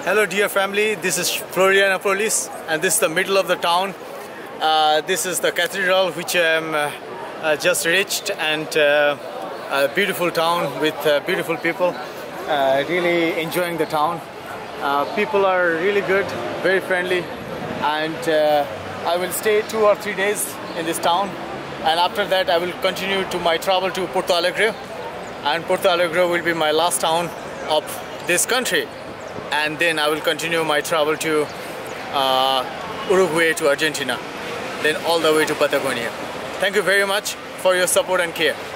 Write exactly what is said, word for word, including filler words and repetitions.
Hello dear family, this is Florianópolis and this is the middle of the town. Uh, this is the cathedral which I am uh, uh, just reached, and uh, a beautiful town with uh, beautiful people. Uh, really enjoying the town. Uh, people are really good, very friendly, and uh, I will stay two or three days in this town, and after that I will continue to my travel to Porto Alegre, and Porto Alegre will be my last town of this country. And then I will continue my travel to uh, Uruguay, to Argentina, then all the way to Patagonia. Thank you very much for your support and care.